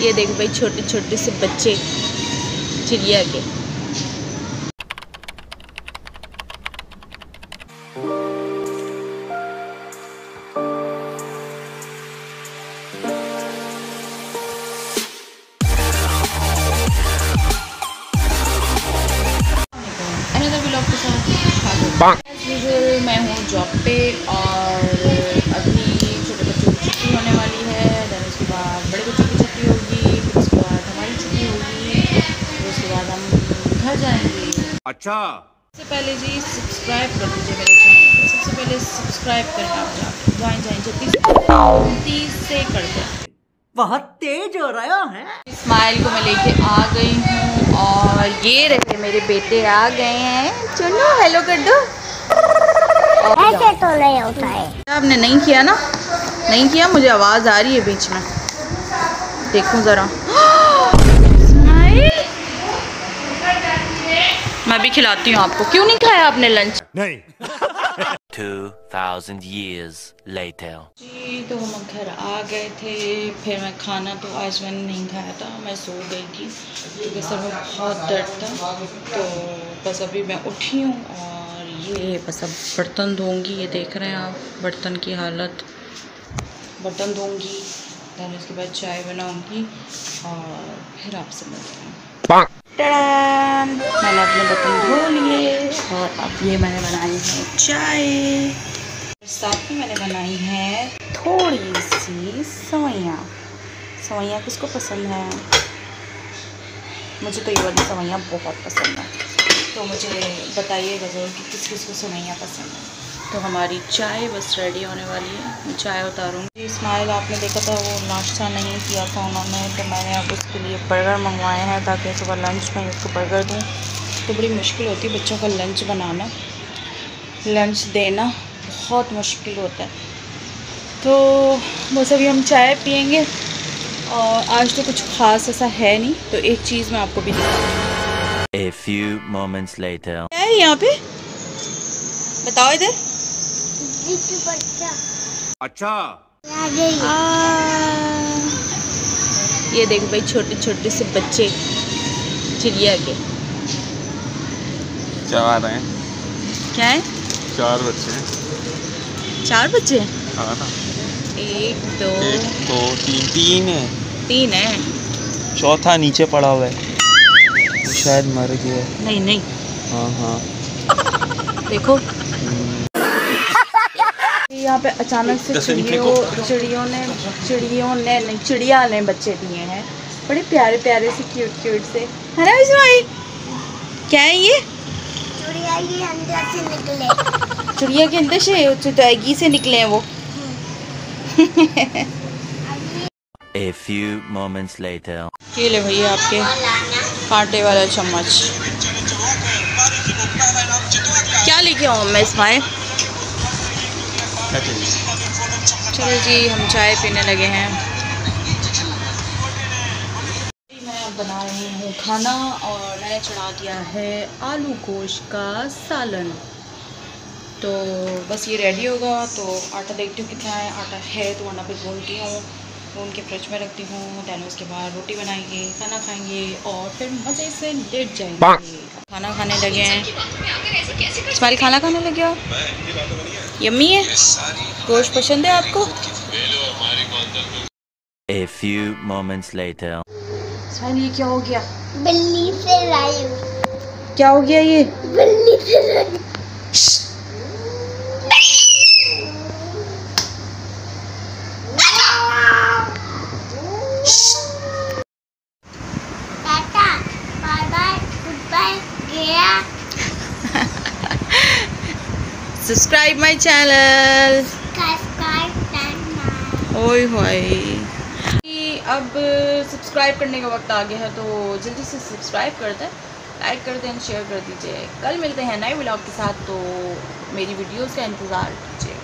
ये देखो भाई छोटे छोटे से बच्चे चिड़िया के। अनदर व्लॉग के साथ मैं हूँ जॉब पे और अभी छोटे बच्चों की छुट्टी होने वाली है। देन उसके बाद बड़े बच्चों की छुट्टी होगी, फिर उसके बाद हमारी छुट्टी होगी, फिर उसके बाद हम घर जाएंगे। अच्छा, सबसे पहले जी सब्सक्राइब कर दीजिए मेरे चैनल को। सबसे पहले सब्सक्राइब करें आप जाके, जाएँ 30 से करते हैं। बहुत तेज हो रहा है। स्माइल को मैं लेके आ गई हूँ और ये रहे मेरे बेटे आ गए हैं। चलो हेलो कर दो। ऐसे तो नहीं होता है। आपने नहीं किया ना? नहीं किया? मुझे आवाज़ आ रही है बीच में, देखूं ज़रा। स्माइल, मैं भी खिलाती हूँ आपको। क्यों नहीं खाया आपने लंच? नहीं। 2000 years later. जी तो हम घर आ गए थे। फिर मैं खाना तो आज मैंने नहीं खाया था, मैं सो गई थी क्योंकि सर में बहुत दर्द था। तो बस अभी मैं उठी हूँ और ये बस अब बर्तन धोंगी। ये देख रहे हैं आप बर्तन की हालत। बर्तन धोंगी, फिर उसके बाद चाय बनाऊंगी और फिर आपसे मिलते हैं। मैंने अपने बर्तन धो लिए और अब ये मैंने बनाई है चाय। साथ में मैंने बनाई है थोड़ी सी सवैयाँ। सवैयाँ किसको पसंद है? मुझे तो ये वाली सवैयाँ बहुत पसंद है, तो मुझे बताइएगा ज़रूर कि किस किस को सवैयाँ पसंद है। तो हमारी चाय बस रेडी होने वाली है, मैं चाय उतारूँगी। स्माइल आपने देखा था वो नाश्ता नहीं किया था उन्होंने, तो मैंने अब उसके लिए बर्गर मंगवाए हैं ताकि सुबह लंच में उसको बर्गर दूँ। तो बड़ी मुश्किल होती है बच्चों का लंच बनाना, लंच देना बहुत मुश्किल होता है। तो बस अभी हम चाय पियेंगे और आज तो कुछ ख़ास ऐसा है नहीं, तो एक चीज़ मैं आपको भी दिखाऊंगी। A few moments later. क्या है यहाँ पे? बताओ इधर। अच्छा, ये देखो भाई छोटे छोटे से बच्चे चिड़िया के। चार हैं। क्या है? 4 बच्चे हैं। 4 बच्चे? हाँ ना। 1 2 1 2 3 है। 3 है। चौथा नीचे पड़ा हुआ है, वो शायद मर गया है। नहीं नहीं, हाँ हाँ देखो यहाँ पे अचानक से चिड़िया ने बच्चे दिए हैं। बड़े प्यारे प्यारे से क्यूट क्यूट से, है ना इस्माइल? क्या है ये? चिड़िया के अंदर से निकले। चिड़िया के अंदर से टैगी से निकले हैं वो। A few moments later. ये ले भैया आपके कांटे वाला चम्मच। क्या लेके आऊँ मैं इस्माइल? चलो जी हम चाय पीने लगे हैं। मैं अब बना रही हूँ खाना और मैंने चढ़ा दिया है आलू गोश्त का सालन। तो बस ये रेडी होगा तो आटा देखती हूँ कितना है। आटा है तो वरना फिर भूनती हूँ, भून के फ्रिज में रखती हूँ। दैन उसके बाद रोटी बनाएंगे, खाना खाएंगे और फिर मज़े से लेट जाएंगे। खाना खाने लगे हैं। स्माइल खाना खाने लगे हो? यम्मी है? गोश्त पसंद है आपको? A few moments later. Smile ये क्या हो गया? बिल्ली से लाई। क्या हो गया ये? बिल्ली से लाई। Tata, bye bye, goodbye, गया। Subscribe my channel. ओए होए। अब सब्सक्राइब करने का वक्त आ गया है, तो जल्दी से सब्सक्राइब कर दें, लाइक कर दें, शेयर कर दीजिए। कल मिलते हैं नए व्लॉग के साथ, तो मेरी वीडियोस का इंतज़ार कीजिए।